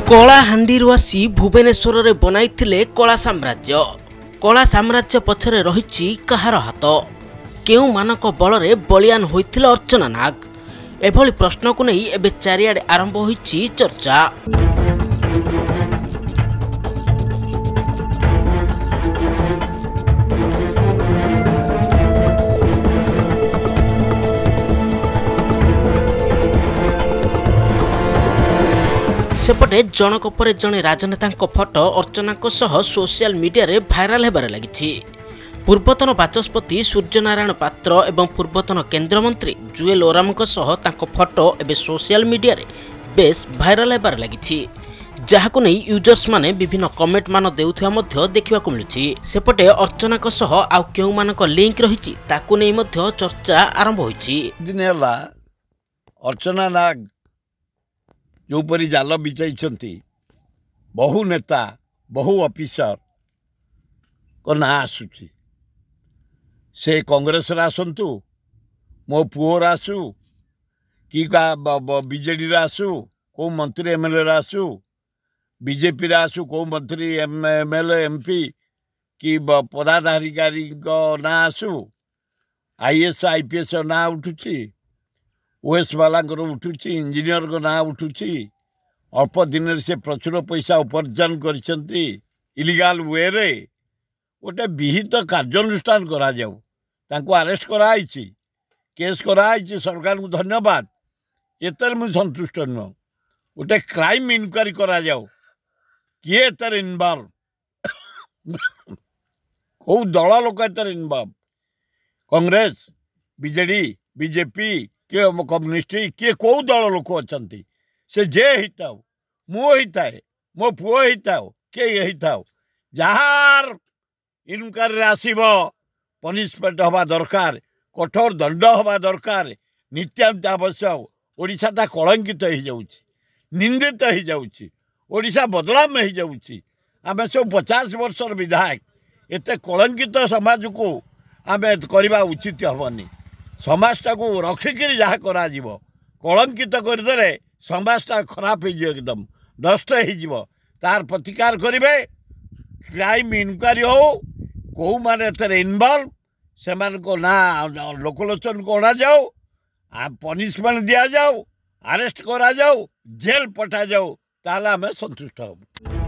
कलाहांडीरू आसी भुवनेश्वर में बनाई कला साम्राज्य पछरे रही कहार हाथ केउ मानक बल में बलियान होइथिले अर्चना नाग एभली प्रश्न को नहीं एबे चारिआडे आरंभ होइछि चर्चा। सेपटे जनक पर जने राजनेता फटो अर्चना सोशल मीडिया रे भाइराल हेबार लगी। पूर्वतन बाचस्पति सूर्यनारायण पात्र एवं पूर्वतन केन्द्रमंत्री जुएल ओराम फटो एवं सोशल मीडिया रे बेस भाइराल हेबार लगी, जहाको नहीं यूजर्स माने विभिन्न कमेंट मान देउथिया मध्य देखिबाकु मिलुछि। सेपटे अर्चना आउ केउ मानक लिंक रहिछि ताकु नै मध्य चर्चा आरंभ होइछि। दिन होला अर्चना नाग जो परी जाल बिछाई बहु नेता बहु ऑफिसर को ना आसुची से कांग्रेस आसतु मो पुओर आसु कि बीजेडी आसु को मंत्री एमएलए आसु बीजेपी आसु को मंत्री एमएलए एमपी कि पदाधिकारी ना आसु आईएएस आईपीएस ना उठुची ओएस वाला उठुची इंजीनियर को ना उठुची अल्प दिन से प्रचुर पैसा उपार्जन करछंती इलीगल वे रे गोटे विहित कार्यानुष्ठान करा जाऊ तांको अरेस्ट कराई केस कराई सरकार को धन्यवाद एतर मुझे संतुष्ट नुह गोटे क्राइम इनक्वारी करा जाऊ किए एतर इनवॉल्व कौ दल लोक एतर इनवॉल्व कांग्रेस बीजेडी बीजेपी किए कम्युनिस्ट किए कौ दल लोक अच्छा से जे हिता मु हिता मो पुओ हिता किए हिता जार इनक्वारी आसब पनिशमेंट हवा दरकार कठोर दंड हवा दरकार नित्यान्त आवश्यक। ओडिशाटा कलंकित हो जाउछि निंदित हो जाउछि ओडिशा बदलाम हो जाउछि। आमे सब 50 वर्षर विधायक एते कलंकित समाज को आमे करबा उचित हबनी। समाजटा को रखिकी जहाँ करा कलंकित करदे समाजटा खराब हो एकदम नष्ट हो तार प्रतिकार करेंगे। क्राइम इनक्वारी हो कौ माने इनवॉल्व से ना लोकलोचन को अणा जाओ पनिशमेंट दिया जाओ अरेस्ट करा जाओ जेल पठा जाओ ताला में संतुष्ट हो।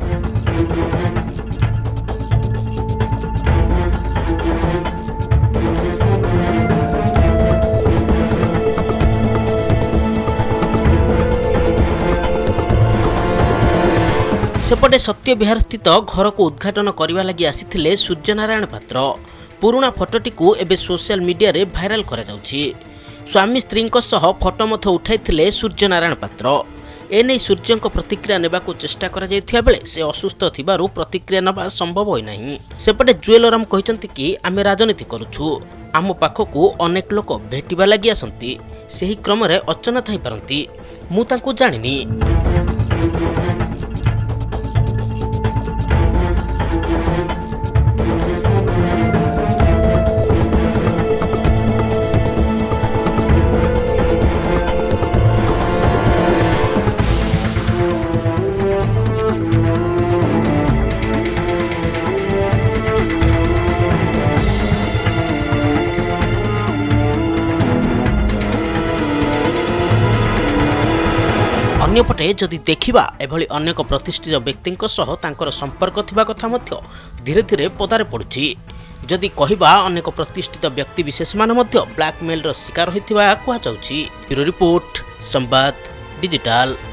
सेपटे सत्य विहार स्थित घर को उद्घाटन करने लगी आसी सूर्यनारायण पात्र पुराना फोटोटी को एबे सोशल मीडिया रे भाइराल करा जाउछि। स्वामी स्त्री फोटो मथ उठाई सूर्यनारायण पात्र एने सूर्य प्रतिक्रिया नेबाकू चेष्टा करा जायथिया बेले से असुस्थ थिबारु प्रतिक्रिया नबा संभव होई नाही। सेपटे जुएल ओराम कहिसंती कि आमे राजनीति करूछु आम पाखकू अनेक लोक भेटिबा लागि आसंती सेही क्रम रे अर्चना थाई पारंती मु तांकू जानिनी। अन्यपटे जदि देखिबा एभली अनेक प्रतिष्ठित व्यक्ति संपर्क थिबा कथा मध्य धीरे धीरे पदारे पड़ुछि। जदि कहिबा अनेक प्रतिष्ठित व्यक्ति विशेष मान मध्य ब्लैकमेल शिकार होइथिबा कुहा जाउछि। Bureau report Sambad digital.